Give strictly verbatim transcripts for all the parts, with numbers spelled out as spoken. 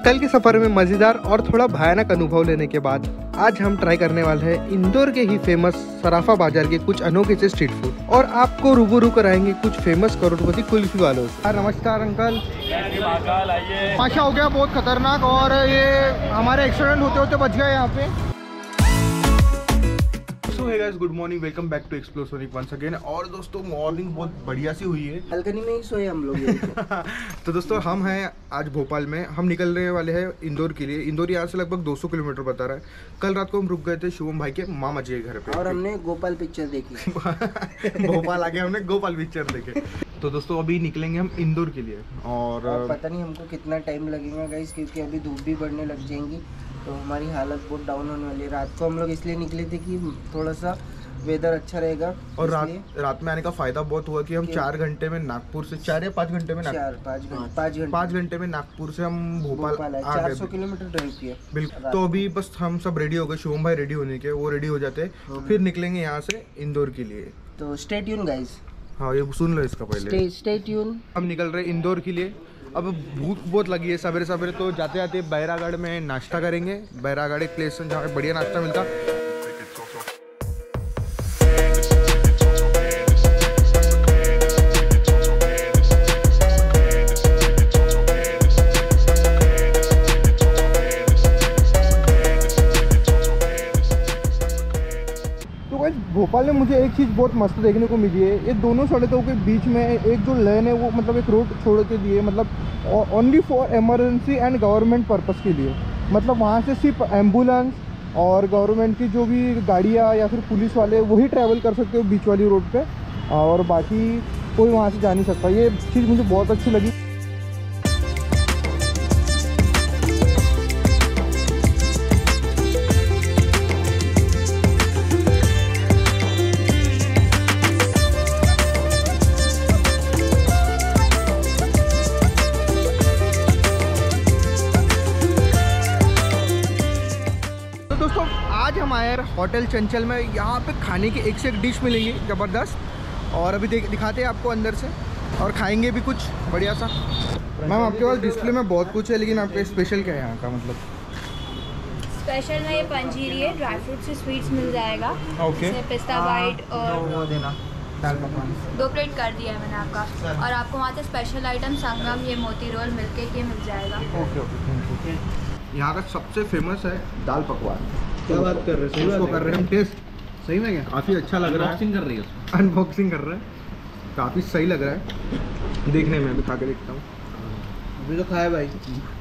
कल के सफर में मजेदार और थोड़ा भयानक अनुभव लेने के बाद आज हम ट्राई करने वाले हैं इंदौर के ही फेमस सराफा बाजार के कुछ अनोखे से स्ट्रीट फूड और आपको रूबरू कराएंगे कुछ फेमस करोड़पति कुल्फी वालों से। नमस्कार अंकल। पाशा हो गया बहुत खतरनाक और ये हमारे एक्सीडेंट होते होते बच गए यहाँ पे। So hey guys, good morning, welcome back to explore sonic once again. और दोस्तों मॉर्निंग बहुत बढ़िया सी हुई है, बालकनी में ही सोए हम लोग। तो दोस्तों हम हैं आज भोपाल में, हम निकलने वाले हैं इंदौर के लिए। इंदौर यहाँ से लगभग दो सौ किलोमीटर बता रहा है। कल रात को हम रुक गए थे शुभम भाई के मामा जी के घर पे और हमने गोपाल पिक्चर देखी। भोपाल आके हमने गोपाल पिक्चर देखे। तो दोस्तों अभी निकलेंगे हम इंदौर के लिए और, और पता नहीं हमको कितना टाइम लगेगा गाइस, क्योंकि अभी धूप भी बढ़ने लग जाएंगी तो हमारी हालत बहुत डाउन होने वाली है। रात को हम लोग इसलिए निकले थे कि थोड़ा सा वेदर अच्छा रहेगा और रात रात में आने का फायदा बहुत हुआ कि हम चार घंटे में नागपुर से चार या पाँच घंटे में चार पाँच घंटे पाँच घंटे पाँच घंटे में नागपुर से हम भोपाल चार सौ किलोमीटर ड्राइव किया। बिल्कुल। तो अभी बस हम सब रेडी हो गए, शुभम भाई रेडी होने के, वो रेडी हो जाते हैं फिर निकलेंगे यहाँ से इंदौर के लिए। तो स्टे ट्यून गाइस। हाँ ये सुन लो इसका पहले। Stay tune. हम निकल रहे इंदौर के लिए। अब भूख बहुत लगी है सवेरे सवेरे, तो जाते जाते बैरागढ़ में नाश्ता करेंगे। बैरागढ़ एक प्लेस है जहाँ पे बढ़िया नाश्ता मिलता। तो गाइस भोपाल में मुझे एक चीज़ बहुत मस्त देखने को मिली है, ये दोनों सड़कों के बीच में एक जो लेन है वो मतलब एक रोड छोड़ के दिए, मतलब only for emergency and government purpose के लिए। मतलब वहाँ से सिर्फ एम्बुलेंस और गवर्नमेंट की जो भी गाड़ियाँ या फिर पुलिस वाले वही ट्रैवल कर सकते हो बीच वाली रोड पे, और बाकी कोई वहाँ से जा नहीं सकता। ये चीज़ मुझे बहुत अच्छी लगी। दोस्तों आज हम आए होटल चंचल में, यहाँ पे खाने की एक से एक डिश मिलेंगी ज़बरदस्त, और अभी देख दिखाते हैं आपको अंदर से और खाएंगे भी कुछ बढ़िया सा। मैम आपके पास डिस्प्ले में बहुत कुछ है, लेकिन आपका स्पेशल क्या है यहाँ का? मतलब स्पेशल में ये पंजीरी है, ड्राई फ्रूट से स्वीट्स मिल जाएगा। ओके। इसमें पिस्ता बाइट और वो देना दाल पकवान दो प्लेट कर दिया है मैंने आपका। और आपको वहाँ से स्पेशल आइटम संगम, ये मोती रोल, मिल्क केक ये मिल जाएगा। Okay okay. यहाँ का सबसे फेमस है दाल पकवान। क्या बात कर रहे हैं? इसको कर रहे हैं हम टेस्ट। सही में क्या? काफ़ी अच्छा लग रहा है। अनबॉक्सिंग कर रही है, अनबॉक्सिंग कर रहा है, काफ़ी सही लग रहा है देखने में। अभी खा के देखता हूँ। अभी तो खाया भाई।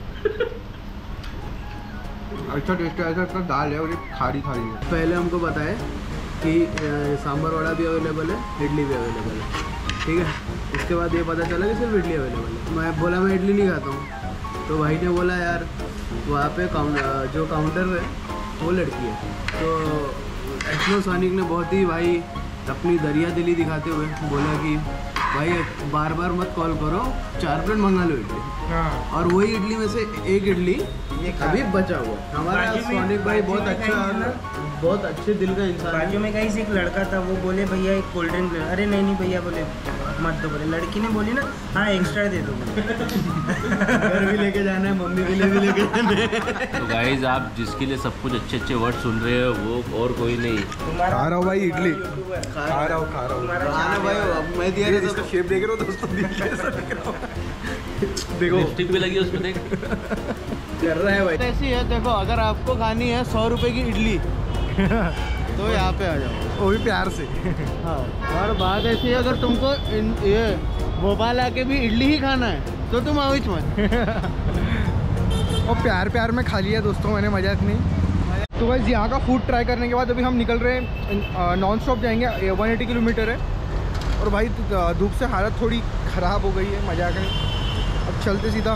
अच्छा टेस्ट है। ऐसा इसका दाल है और ये खारी खारी है। पहले हमको बताया कि सांभर वड़ा भी अवेलेबल है, इडली भी अवेलेबल है, ठीक है। उसके बाद ये पता चला कि सिर्फ इडली अवेलेबल है। मैं बोला मैं इडली नहीं खाता हूँ, तो भाई ने बोला यार वहाँ पे काउंटर जो काउंटर है वो लड़की है। तो एक्सप्लोर सोनिक ने बहुत ही भाई अपनी दरिया दिली दिखाते हुए बोला कि भाई बार बार मत कॉल करो, चार प्लेट मंगा लो इडली। हाँ। और वही इडली में से एक इडली अभी बचा हुआ है। हमारा सोनिक भाई बहुत अच्छा, बहुत अच्छे दिल का इंसान है। बाजू में कहीं से एक लड़का था, वो बोले भैया एक कोल्ड ड्रिंक ले। अरे नहीं नहीं भैया, बोले मत दो। बोले लड़की ने बोली ना हाँ एक्स्ट्रा दे दो। घर भी लेके जाना है, मम्मी के लिए भी लेके जाना है। तो गाइज आप जिसके लिए सब कुछ अच्छे अच्छे वर्ड सुन रहे हो वो और कोई नहीं। खा रहा हूँ भाई इडली, खा रहा हूँ खा रहा हूँ खाना भाई अब मैं दिया नहीं इसका शेप देख रहे हो दोस्तों? कैसा दिख रहा हूँ? देखो लिपस्टिक भी लगी है उसमें, देख कर रहा है भाई। ऐसी है, देखो अगर आपको खानी है सौ रुपए की इडली तो यहाँ पे आ जाओ, वो भी प्यार से। हाँ। और बात ऐसी है, अगर तुमको इन, ये भोपाल आके भी इडली ही खाना है तो तुम आओ मत। और प्यार प्यार में खा लिया दोस्तों मैंने, मजाक नहीं। तो बस यहाँ का फूड ट्राई करने के बाद अभी हम निकल रहे हैं, नॉन स्टॉप जाएंगे। एक सौ अस्सी किलोमीटर है और भाई धूप से हालत थोड़ी ख़राब हो गई है, मजाक नहीं। अब चलते सीधा।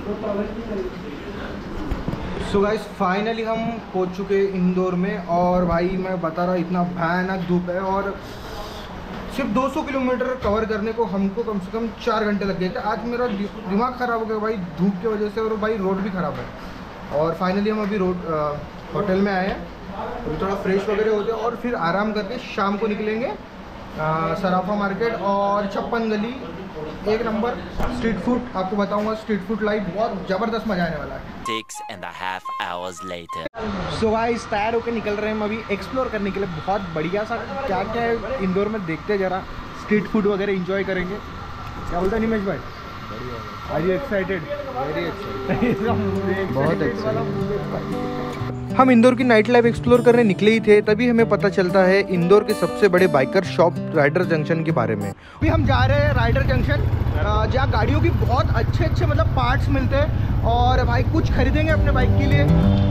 सो गाइस फाइनली हम पहुंच चुके हैं इंदौर में, और भाई मैं बता रहा इतना भयानक धूप है, और सिर्फ दो सौ किलोमीटर कवर करने को हमको कम से कम चार घंटे लग गए थे। आज मेरा दिमाग ख़राब हो गया भाई धूप की वजह से, और भाई रोड भी ख़राब है। और फाइनली हम अभी रोड होटल में आए हैं, अभी थोड़ा फ्रेश वगैरह होते हैं और फिर आराम करके शाम को निकलेंगे सराफा मार्केट और छप्पन गली एक नंबर स्ट्रीट फूड, आपको बताऊंगा स्ट्रीट फूड लाइफ बहुत ज़बरदस्त मजा आने वाला है। Six and a half hours later. So guys तैयार होकर निकल रहे हैं हम अभी एक्सप्लोर करने के लिए। बहुत बढ़िया सा क्या क्या है इंदौर में, देखते हैं जरा। स्ट्रीट फूड वगैरह एंजॉय करेंगे। क्या बोलता है निमेश भाई? Are you excited? Very excited, बहुत एक्साइटेड। हम इंदौर की नाइट लाइफ एक्सप्लोर करने निकले ही थे, तभी हमें पता चलता है इंदौर के सबसे बड़े बाइकर शॉप राइडर जंक्शन के बारे में। अभी हम जा रहे हैं राइडर जंक्शन, जहाँ गाड़ियों की बहुत अच्छे अच्छे मतलब पार्ट्स मिलते हैं और भाई कुछ खरीदेंगे अपने बाइक के लिए।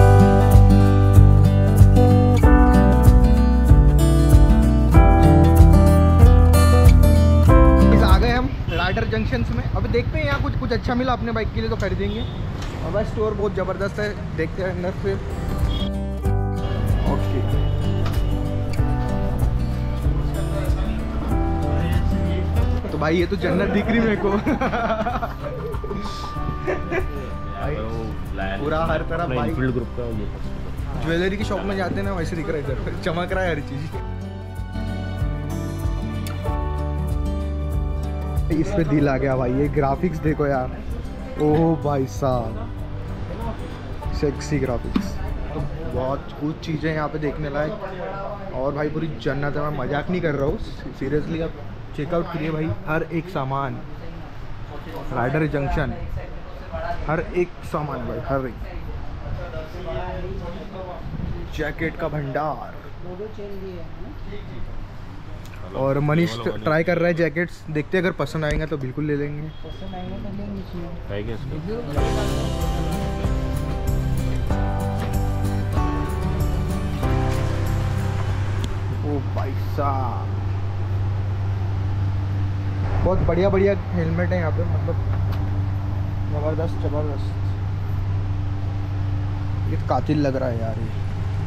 आ गए हम राइडर जंक्शन में। अब देखते हैं यहाँ कुछ कुछ अच्छा मिला अपने बाइक के लिए तो खरीदेंगे। और बस स्टोर बहुत ज़बरदस्त है, देखते हैं अंदर से। ओके तो भाई ये तो जन्नत दिख रही मेरे को। पूरा हर तरफ बाइक ग्रुप का ये ज्वेलरी की शॉप में जाते हैं ना, वैसे दिख रहा है इधर, चमक रहा है हर चीज़। इस पे दिल आ गया भाई, ये ग्राफिक्स देखो यार। ओह भाई साहब, सेक्सी ग्राफिक्स, तो बहुत कुछ चीज़ें यहाँ पे देखने लायक। और भाई पूरी जन्नत है, मैं मजाक नहीं कर रहा हूँ, सीरियसली आप चेकआउट करिए भाई। हर एक सामान राइडर जंक्शन, हर एक सामान भाई, हर एक। जैकेट का भंडार। और मनीष ट्राई कर रहा है जैकेट्स, देखते हैं अगर पसंद आएगा तो बिल्कुल ले लेंगे। पसंद आएंगे तो लेंगे। है क्या इसका? ओ भाई साहब, बहुत बढ़िया बढ़िया हेलमेट है यहाँ पे, मतलब जबरदस्त जबरदस्त। ये कातिल लग रहा है यार ये।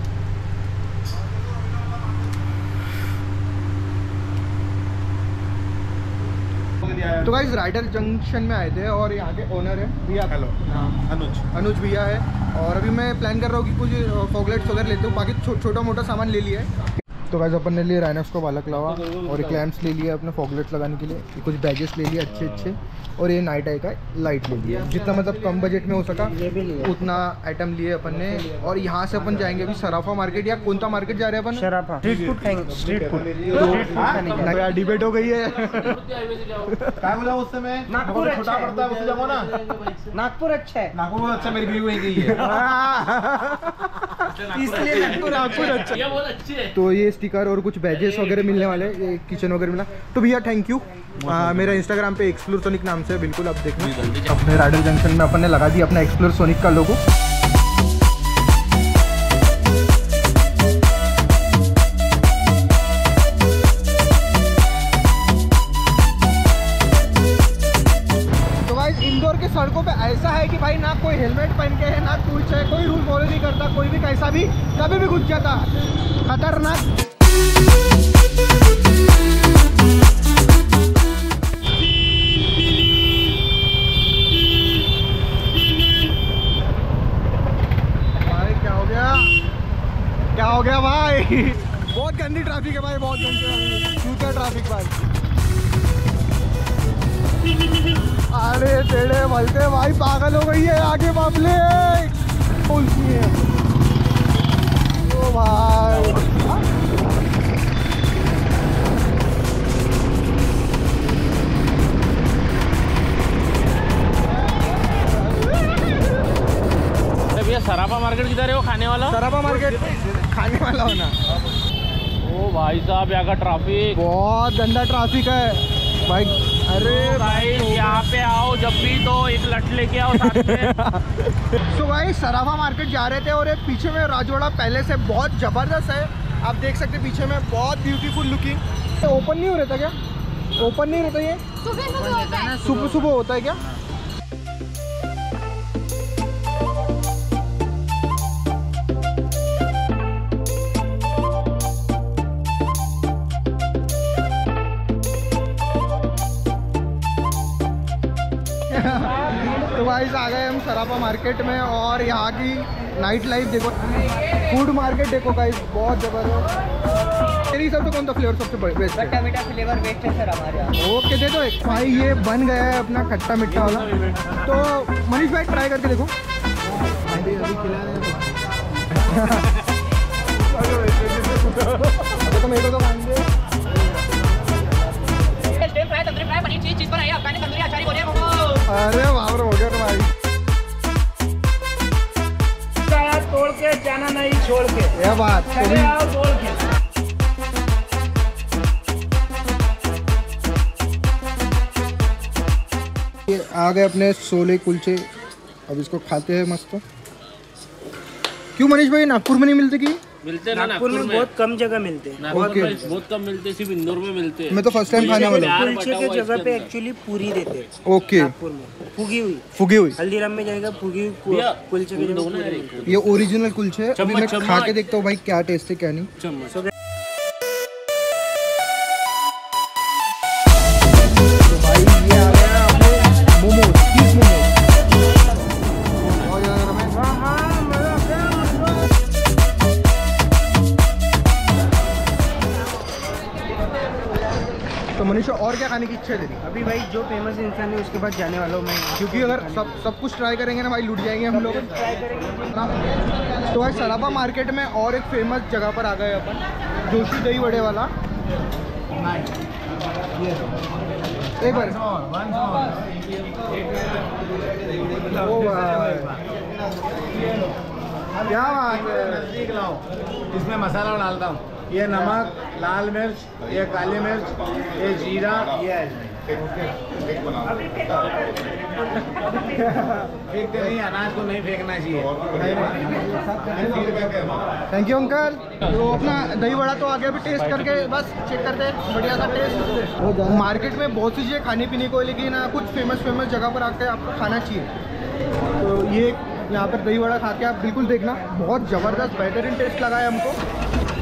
तो गाइस राइडर जंक्शन में आए थे और यहाँ के ओनर है भैया। हेलो, हाँ अनुज अनुज भैया है। और अभी मैं प्लान कर रहा हूँ कि कुछ फॉगलेट्स वगैरह लेते हूँ, बाकी छो, छोटा मोटा सामान ले लिया है। तो गाइस अपन ने लिए राइनोस को बालक लावा और एक लैंप्स ले लिया अपने फॉगलेट्स लगाने के लिए, कुछ बैजेस ले लिए अच्छे अच्छे, और ये नाइट आई का लाइट ले लिया। जितना मतलब कम बजट में हो सका उतना आइटम लिए अपन ने। और यहाँ से अपन जाएंगे अभी सराफा मार्केट, या कौन सा मार्केट जा रहे हैं अपन? सराफा स्ट्रीट फूड खाएंगे। स्ट्रीट फूड नया डिबेट हो गई है। क्या बोला उस समय? नागपुर छोटा पड़ता है उसे जाओ ना। नागपुर अच्छा है। नागपुर बहुत अच्छा, मेरी बीवी वहीं गई है। इसलिए नागपुर नागपुर अच्छा। ये बहुत अच्छी है। तो ये स्टिकर और कुछ बैजेस वगैरह मिलने वाले, ये किचन वगैरह मिला। तो भैया थैंक यू। आ, मेरा इंस्टाग्राम पे एक्सप्लोर सोनिक नाम से, बिल्कुल आप देखना। अपने राइडर जंक्शन में अपन ने लगा दिया अपना एक्सप्लोर सोनिक का लोगो। तो गाइस इंदौर के सड़कों पे ऐसा है कि भाई ना कोई हेलमेट पहन के है ना कुछ है, कोई रूल फॉलो नहीं करता, कोई भी कैसा भी कभी भी घुस जाता, खतरनाक। क्या हो गया भाई? बहुत गंदी ट्रैफिक है भाई, बहुत गंदी जूता ट्रैफिक भाई। अरे तेरे भलते भाई, पागल हो गई है आगे बाबले पुलिस है। ओ भाई भैया सराफा मार्केट किधर है वो खाने वाला? सराफा मार्केट खाने वाला होना। ओ भाई साहब यहाँ का ट्रैफिक बहुत गंदा ट्रैफिक है भाई। अरे भाई यहाँ पे आओ जब भी तो एक लट लेके आओ साथ में। तो भाई सराफा मार्केट जा रहे थे और एक पीछे में राजवाड़ा पैलेस है, बहुत ज़बरदस्त है। आप देख सकते हैं पीछे में, बहुत ब्यूटीफुल लुकिंग। ओपन नहीं हो रहता क्या? ओपन नहीं रहता ये? सुबह सुबह होता है। सुबह सुबह होता है क्या? तो भाई आ गए हम सराफा मार्केट में और यहाँ की नाइट लाइफ देखो, फूड मार्केट देखो गाइस, बहुत ज़बरदस्त। तेरे हिसाब से कौन सा फ्लेवर सबसे बेस्ट है? खट्टा मीठा फ्लेवर बेस्ट है सर हमारे यहाँ। ओके दे दो एक। भाई ये बन गया है अपना खट्टा मीठा वाला। तो मनीष भाई ट्राई करके देखो। अभी अभी खिला रहे हैं। तो मेरे को तो मान दे। Fry tandoori fry paneer cheese cheese पर है अफगानी तंदूरी अचारी बोलिए मोमो। अरे वाह हो गया भाई। तोड़ के जाना नहीं छोड़ के। ये बात चले आओ तोड़ के। ये आ गए अपने सोले कुलचे। अब इसको खाते हैं मस्त। क्यों मनीष भाई नागपुर में नहीं मिलते कि? मिलते हैं ना नागपुर में बहुत कम जगह मिलते हैं। नागपुर में बहुत कम मिलते हैं, सिर्फ इंदौर में मिलते हैं। मैं तो फर्स्ट टाइम खाने वाला हूँ। कुलचे के जगह पे एक्चुअली पूरी देते हैं ओके। नागपुर में फूगी हुई फुगी हुई। हल्दीराम में जाएगा फूगी हुई कुलचे के जगह पूरी देते हैं। ये ओरिजिनल कुलचे है। अभी मैं खा के देखता हूँ भाई क्या टेस्ट है क्या नहीं। चम्मच तो भाई ये आ गया अपने मोमोज, चीज मोमोज। तो मनीषा और क्या खाने की इच्छा है तेरी? अभी भाई जो फेमस इंसान है उसके पास जाने वाला हूँ मैं, क्योंकि अगर सब सब कुछ ट्राई करेंगे ना भाई लूट जाएंगे हम लोग। ट्राई करेंगे। तो भाई सराफा मार्केट में और एक फेमस जगह पर आ गए अपन, जोशी दही वड़े वाला। एक बार ओ भाई क्या बात है। इसमें मसाला डालता हूँ। ये नमक, लाल मिर्च, ये काली मिर्च, ये जीरा, ये फेंकते नहीं, अनाज को नहीं फेंकना चाहिए। Thank you uncle. तो अपना दही वड़ा तो आगे अभी टेस्ट करके बस चेक करते हैं बढ़िया सा टेस्ट। मार्केट में बहुत सी चीज़ें खाने पीने को, लेकिन कुछ फेमस फेमस जगह पर आके आपको खाना चाहिए। तो ये यहाँ पर दही वड़ा खा के आप बिल्कुल देखना, बहुत ज़बरदस्त बेहतरीन टेस्ट लगा है हमको।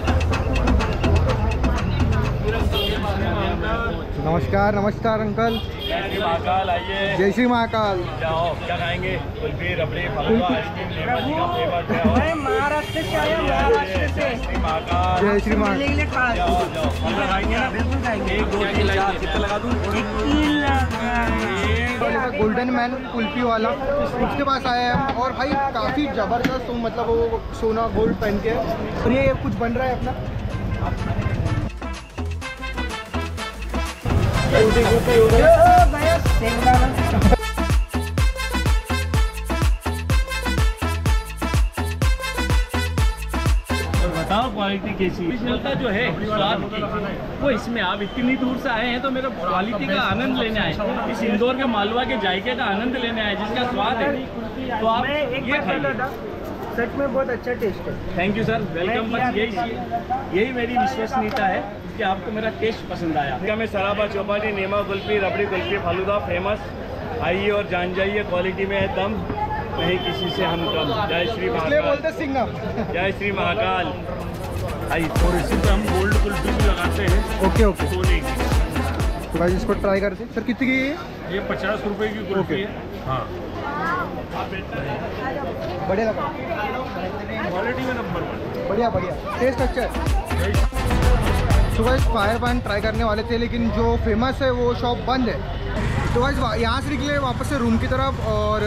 नमस्कार नमस्कार अंकल। जय श्री महाकाल। आइए जय श्री महाकाल। जाओ क्या खाएंगे? कुल्फी, रबड़ी, फलूदा, आइसक्रीम, लेमन जी का फ्लेवर। मैं महाराष्ट्र से आया, महाराष्ट्र से। जय श्री महाकाल। जय श्री महाकाल। ले ले खा जाओ जाओ फलूदा खाएंगे ना? बिल्कुल खाएंगे। एक दो तीन चार कितना लगा दूँ? गोल्डन मैन कुल्फी वाला उसके पास आया है और भाई काफ़ी ज़बरदस्त, तो मतलब वो सोना गोल्ड पहन के। और ये कुछ बन रहा है अपना। बताओ क्वालिटी कैसी है? मिलता जो है स्वाद की, वो इसमें आप इतनी दूर से आए हैं तो मेरा क्वालिटी का आनंद लेने आए, इस इंदौर के मालवा के जायके का आनंद लेने आए जिसका स्वाद है, तो आप ये खाइए। सच में बहुत अच्छा टेस्ट है। Thank you sir, welcome. बस यही यही मेरी विश्वसनीयता है कि आपको मेरा टेस्ट पसंद आया। इसका में सराबा, चौपाटी, नीमा कुल्फी, रबड़ी कुल्फी, फलूदा फेमस। आइए और जान जाइए, क्वालिटी में है दम, नहीं किसी से हम कम। जय श्री इसलिए महाकाल। बोलते सिंगम। जय श्री महाकाल। आइए और इसी पे हम गोल्ड कुल्फी भी लगाते हैं। Okay okay. सोने की तो भाई इसको ट्राई करते हैं। सर कितनी की है? ये पचास रुपए की कुल्फी है। हाँ बढ़िया लगा, क्वालिटी में नंबर वन। बढ़िया बढ़िया, टेस्ट अच्छा है। सुबह इस फायर पान ट्राई करने वाले थे, लेकिन जो फेमस है वो शॉप बंद है। तो भाई यहाँ से निकले वापस से रूम की तरफ, और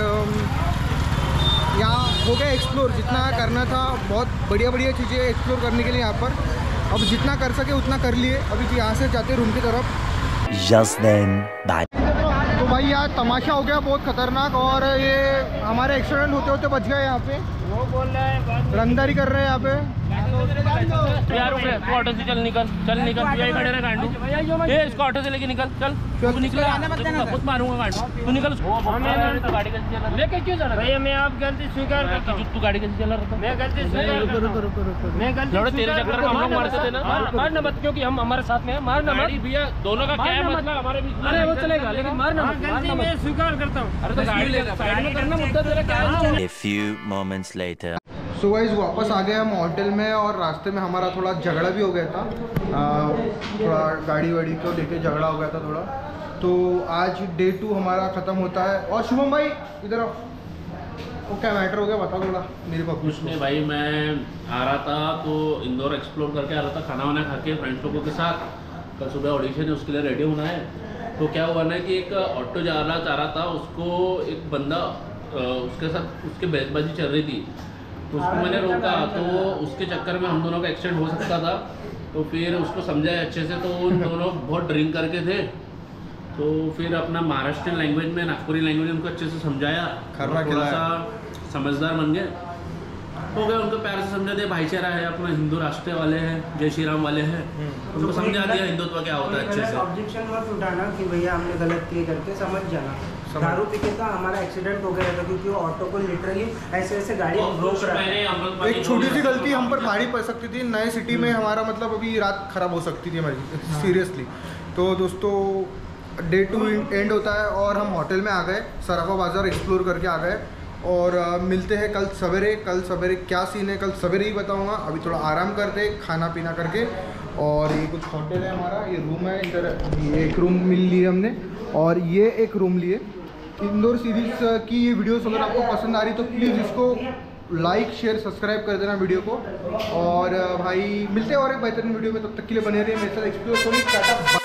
यहाँ हो गया एक्सप्लोर जितना करना था। बहुत बढ़िया बढ़िया चीज़ें एक्सप्लोर करने के लिए यहाँ पर, अब जितना कर सके उतना कर लिए। अभी यहाँ से जाते रूम की तरफ। Just then, bye. तो भाई यार तमाशा हो गया बहुत खतरनाक, और ये हमारे एक्सीडेंट होते होते बच गए। यहाँ पे वो बोल रहा है रंगदारी कर रहे हैं यहाँ पे। यार तू ऑटो से चल, निकल चल निकल, तू यही खड़े रहे गांडू। ए इसको ऑटो से लेके निकल, चल तू निकल, खुद मारूंगा गांडू, तू निकल। गाड़ी कैसे चला लेके क्यों जा रहा है? भैया मैं आप गलती स्वीकार करता हूँ। तू गाड़ी कैसे चला रहा था? मैं गलती स्वीकार करता हूँ। मैं गलती लड़ो तेरे चक्कर में हम लोग मारते थे ना। मारना मत, क्योंकि हम हमारे साथ में है। मारना मत भैया, दोनों का क्या है मतलब हमारे बीच में? अरे वो चलेगा, लेकिन मारना मत। गलती मैं स्वीकार करता हूँ। अरे तो गाड़ी साइड में करना, मुद्दा तेरा क्या है? A few moments later. So guys वापस आ गए हम होटल में, और रास्ते में हमारा थोड़ा झगड़ा भी हो गया था। आ, थोड़ा गाड़ी वाड़ी को लेके झगड़ा हो गया था थोड़ा। तो आज डे टू हमारा ख़त्म होता है। और शुभम भाई इधर आओ। वो क्या मैटर हो गया बता थोड़ा मेरे पास। कुछ नहीं भाई, मैं आ रहा था तो इंदौर एक्सप्लोर करके आ रहा था, खाना वाना खा के फ्रेंड्स लोगों के साथ। कल सुबह ऑडिशन है, उसके लिए रेडी होना है। तो क्या हुआ ना कि एक ऑटो जा रहा चाह रहा था, उसको एक बंदा उसके साथ उसके बहसबाजी चल रही थी, तो उसको मैंने रोका। तो उसके चक्कर में हम दोनों का एक्सीडेंट हो सकता था। तो फिर उसको समझाया अच्छे से, तो उन दोनों बहुत ड्रिंक करके थे। तो फिर अपना महाराष्ट्रियन लैंग्वेज में, नागपुरी लैंग्वेज में उनको अच्छे से समझाया, थोड़ा सा समझदार बन गए हो गए। उनको प्यार से समझा दिया, भाईचारा है अपना, हिंदू राष्ट्र वाले हैं, जय श्री राम वाले हैं, उनको समझा दिया हिंदुत्व क्या होता है अच्छे से। ऑब्जेक्शन मत उठाना कि भैया हमने गलत किए करके, समझ जाना। दारू पी के था, हमारा एक्सीडेंट हो गया था क्योंकि वो ऑटो को लिटरली ऐसे ऐसे गाड़ी रोक रहा है। एक छोटी सी गलती हम पर भारी पड़ सकती थी, नए सिटी में हमारा मतलब अभी रात खराब हो सकती थी हमारी सीरियसली। तो दोस्तों डे टू एंड होता है और हम होटल में आ गए, सराफा बाज़ार एक्सप्लोर करके आ गए। और आ, मिलते हैं कल सवेरे। कल सवेरे क्या सीन है कल सवेरे ही बताऊंगा। अभी थोड़ा आराम करते खाना पीना करके। और ये कुछ होटल है हमारा, ये रूम है इधर, ये एक रूम मिल ली हमने और ये एक रूम लिए। इंदौर सीरीज़ की ये वीडियोस अगर आपको पसंद आ रही तो प्लीज़ इसको लाइक शेयर सब्सक्राइब कर देना वीडियो को। और भाई मिलते हैं और एक बेहतरीन वीडियो में, तब तक के लिए बने रहिए मेरे साथ एक्सप्लोर।